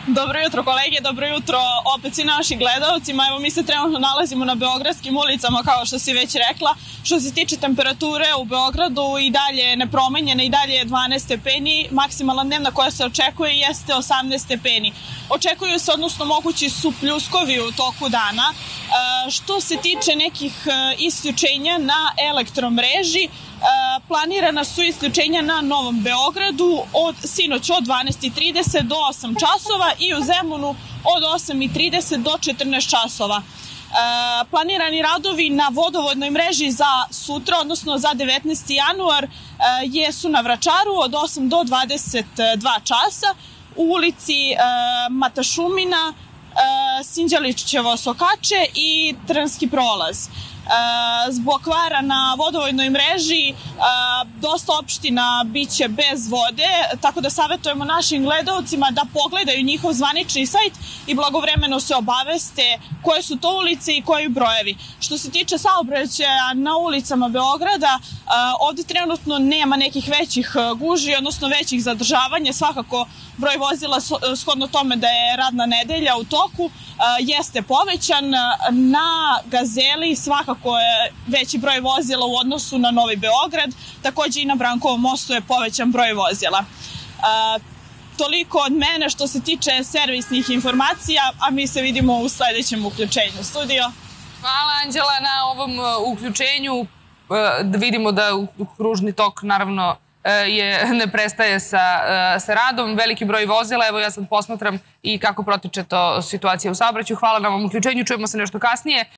Dobro jutro kolege, dobro jutro opet i našim gledalcima. Evo mi se trenutno nalazimo na beogradskim ulicama kao što si već rekla. Što se tiče temperature u Beogradu i dalje je nepromenjena, i dalje je 12 stepeni. Maksimalna dnevna koja se očekuje jeste 18 stepeni. Očekuju se, odnosno mogući su pljuskovi u toku dana. Što se tiče nekih isključenja na elektromreži, planirana su isključenja na Novom Beogradu sinoć od 12:30 do 8 časova i u Zemunu od 8:30 do 14 časova. Planirani radovi na vodovodnoj mreži za sutra, odnosno za 19. januar, jesu na Vračaru od 8 do 22 časa, u ulici Matašumina, Sinđelićevo Sokače i Trnski prolaz. Zbog kvara na vodovodnoj mreži dosta opština biće bez vode, tako da savjetujemo našim gledalcima da pogledaju njihov zvanični sajt i blagovremeno se obaveste koje su to ulice i koji brojevi. Što se tiče saobraćaja na ulicama Beograda, ovde trenutno nema nekih većih gužvi, odnosno većih zadržavanja. Svakako broj vozila, shodno tome da je radna nedelja u toku, jeste povećan. Na Gazeli svakako je veći broj vozila u odnosu na Novi Beograd, takođe i na Brankovom mostu je povećan broj vozila. Toliko od mene što se tiče servisnih informacija, a mi se vidimo u sledećem uključenju. Studio. Hvala Anđela na ovom uključenju. Vidimo da kružni tok naravno ne prestaje sa radom, veliki broj vozila. Evo ja sad posmatram i kako protiče to situacija u saobraćaju. Hvala na ovom uključenju, čujemo se nešto kasnije.